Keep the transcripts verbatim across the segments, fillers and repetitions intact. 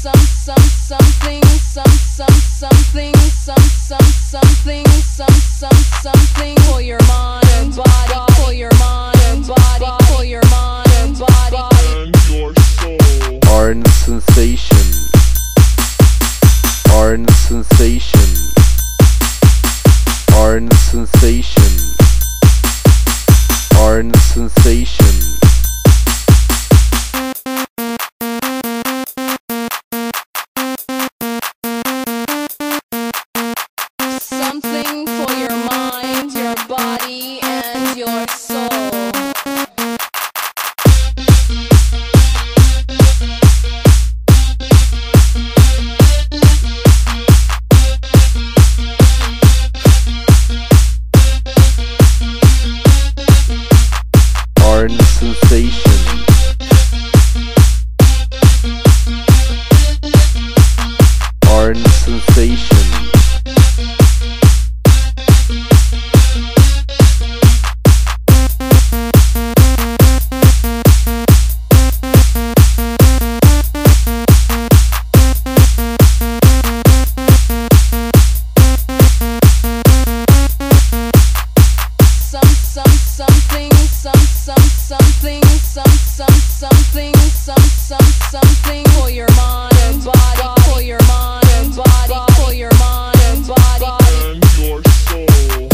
some something some some something some some something some some something for your mind and body, for your mind and body, for your mind and body and your soul. Orange sensation, orange sensation, orange sensation, orange sensation. Something for your mind, your body, and your soul. Orange sensation, orange sensation. Something, some, some, something, some, some, something, some, some, something for your mind and body, for your mind and body, for your mind and body and your soul.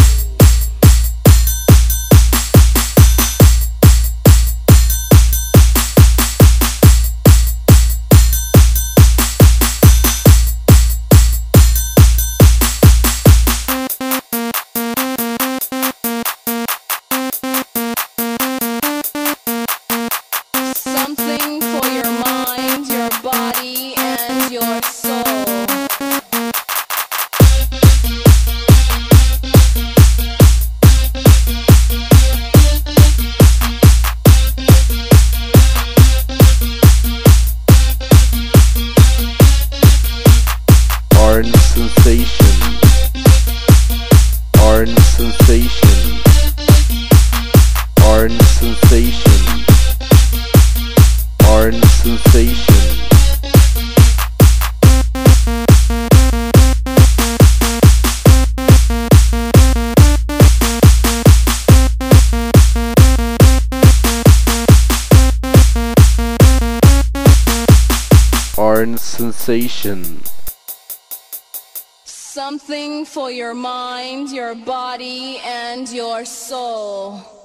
Something for your mind, your body, and your soul. Orange sensation, orange sensation, orange sensation, orange sensation. Orange sensation. Something for your mind, your body, and your soul.